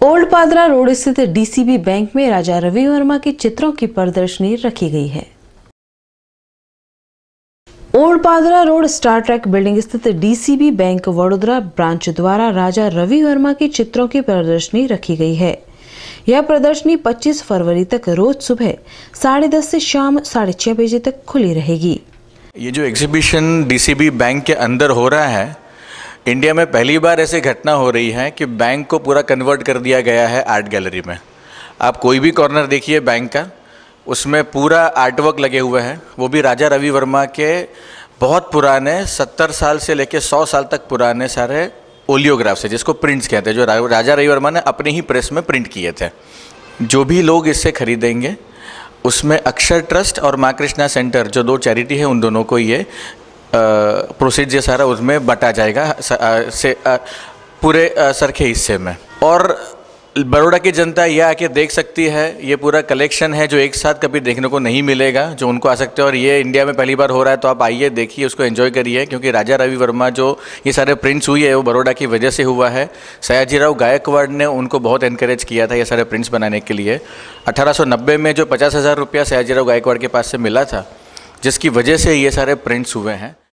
Old Padra road स्थित DCB bank में राजा रवि वर्मा के चित्रों की प्रदर्शनी रखी गई है। Old Padra road star track building स्थित डीसीबी बैंक वडोदरा ब्रांच द्वारा राजा रवि वर्मा के चित्रों की प्रदर्शनी रखी गई है। यह प्रदर्शनी 25 फरवरी तक रोज सुबह 10:30 से शाम 6:30 बजे तक खुली रहेगी। ये जो एग्जीबिशन डीसीबी बैंक के अंदर हो रहा है, इंडिया में पहली बार ऐसी घटना हो रही है कि बैंक को पूरा कन्वर्ट कर दिया गया है आर्ट गैलरी में। आप कोई भी कॉर्नर देखिए बैंक का, उसमें पूरा आर्ट वर्क लगे हुए हैं, वो भी राजा रवि वर्मा के बहुत पुराने 70 साल से लेकर 100 साल तक पुराने सारे ओलियोग्राफ्स है, जिसको प्रिंट्स कहते हैं, जो राजा रवि वर्मा ने अपने ही प्रेस में प्रिंट किए थे। जो भी लोग इससे खरीदेंगे उसमें अक्षर ट्रस्ट और माँ कृष्णा सेंटर, जो 2 चैरिटी है, उन दोनों को ये प्रोसीजर सारा उसमें बटा जाएगा पूरे सर के हिस्से में। और बड़ौदा की जनता ये आके देख सकती है, ये पूरा कलेक्शन है जो एक साथ कभी देखने को नहीं मिलेगा, जो उनको आ सकते हैं। और ये इंडिया में पहली बार हो रहा है, तो आप आइए, देखिए, उसको एंजॉय करिए, क्योंकि राजा रवि वर्मा जो ये सारे प्रिंट्स हुई है वो बड़ौदा की वजह से हुआ है। सयाजीराव गायकवाड़ ने उनको बहुत एनकरेज किया था ये सारे प्रिंट्स बनाने के लिए। 1890 में जो 50,000 रुपया सयाजीराव गायकवाड़ के पास से मिला था, जिसकी वजह से ये सारे प्रिंट्स हुए हैं।